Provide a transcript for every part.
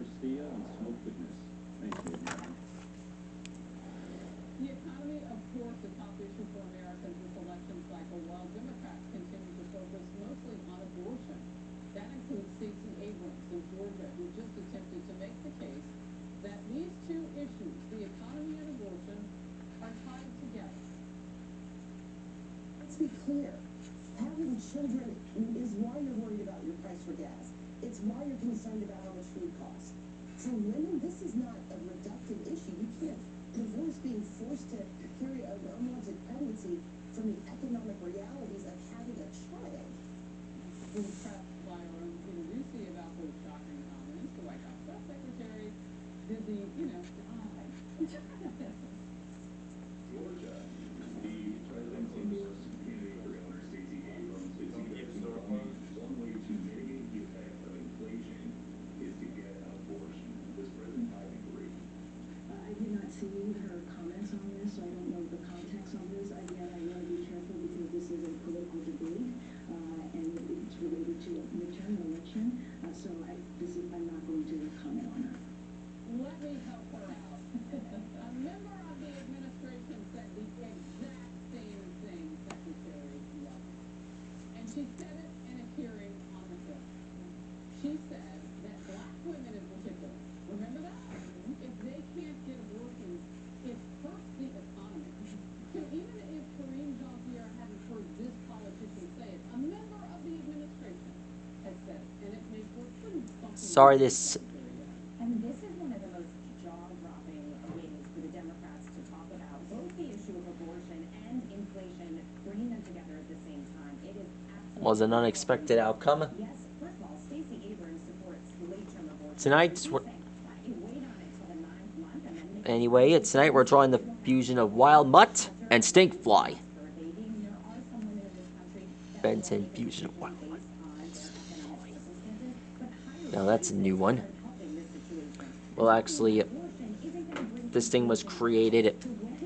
Garcia and smoke goodness. Thank you. The economy, of course, a top issue for Americans this election cycle, while Democrats continue to focus mostly on abortion. That includes Stacey Abrams in Georgia, who just attempted to make the case that these two issues, the economy and abortion, are tied together. Let's be clear. Having children is why you're worried about your price for gas. It's why you're concerned about how much food costs. For women, this is not a reductive issue. You can't divorce being forced to carry an unwanted pregnancy from the economic realities of having a child. When pressed by our own Peter Doocy about those shocking comments, the White House press secretary did the, die. Georgia, the president endorsed candidate for Governor Stacey Abrams is one way to mitigate the effects of inflation is to get an abortion. Does President Biden agree? I did not see her comments on this, so I don't know the context on this. Again, I want to be careful because this is a political debate, and it's related to a midterm election. I'm not going to comment on that. Let me help her out. A member of the administration said the exact same thing, Secretary Yellen. And she said it in a hearing on the Hill. She said that black women in particular, remember that? If they can't get abortions, it hurts the economy. So even if Kareem Jean-Pierre hadn't heard this politician say it, a member of the administration has said it, and it makes her pretty fucking... Sorry, this... And this is one of the most jaw-dropping ways for the Democrats to talk about both the issue of abortion and inflation, bringing them together at the same time. It is absolutely... was an unexpected outcome. Yes, first of all, Stacey Abrams supports late-term abortion. Tonight, anyway, tonight we're drawing the fusion of wild mutt and stink fly. Benton fusion of wild mutt and stink fly. Now that's a new one. Well, actually, this thing was created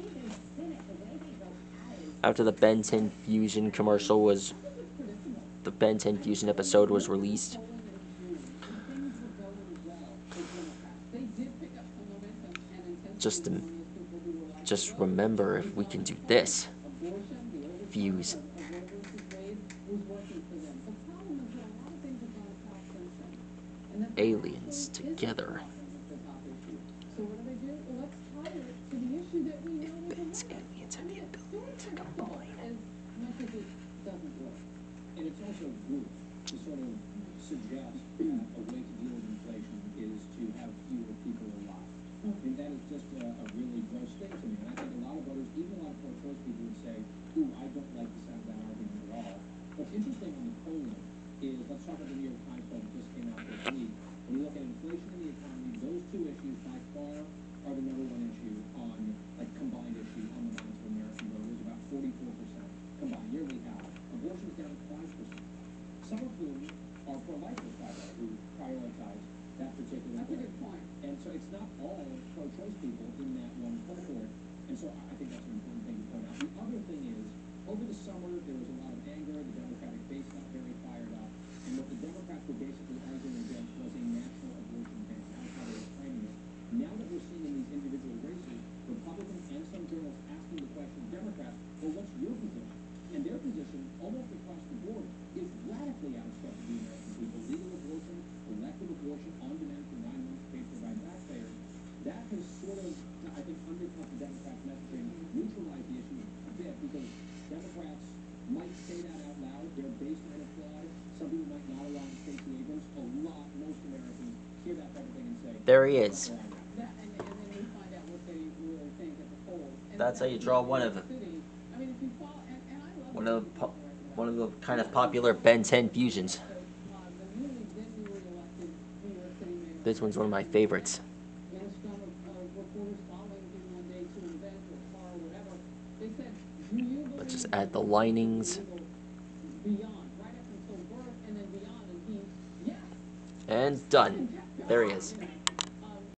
after the Ben 10 Fusion commercial was... The Ben 10 Fusion episode was released. Just remember, if we can do this, fuse aliens together. So what do? Well, let's tie it to the issue that we know we can have. Aliens have the ability to combine. As much as it doesn't work. And it's also good to sort of suggest that a way to deal with inflation is to have fewer people alive. I mean, that is just a really gross thing to me. And I think a lot of voters, even a lot of pro-choice people, would say, ooh, I don't like the sound of that argument at all. What's interesting on the polling is, let's talk about the New York Times poll that just came out this week. When you look at inflation and the economy, those two issues by far are the number one issue on, like, combined issue on the minds of American voters, about 44% combined, nearly half. Abortion's down 5%. Some of whom are pro-lifers, by the way, who prioritize that particular That's a good point. And so it's not all pro-choice people in that one cohort. And so I think that's an important thing to point out. The other thing is, over the summer, there was a lot of anger. The Democratic base got very fired up. And what the Democrats were basically arguing against was a national abortion ban. That's how they were framing it. Now that we're seeing in these individual races, Republicans and some journalists asking the question, Democrats, well, what's your position? And their position, almost across the board, is radically out of step with the American people. Legal abortion, elective abortion, on demand for 9 months, paid for by taxpayers. That has sort of, I think, undercut the Democrats' messaging, neutralized the issue a bit, because Democrats might say that out loud. Their base might applaud. Some people might not along with Stacey Abrams. Most Americans hear that type of thing and say, There he is. And then we find out what they really think at the polls. That's how you draw one of them. I mean, if you follow, and I love One of the kind of popular Ben 10 fusions. This one's one of my favorites. Let's just add the linings. And done. There he is.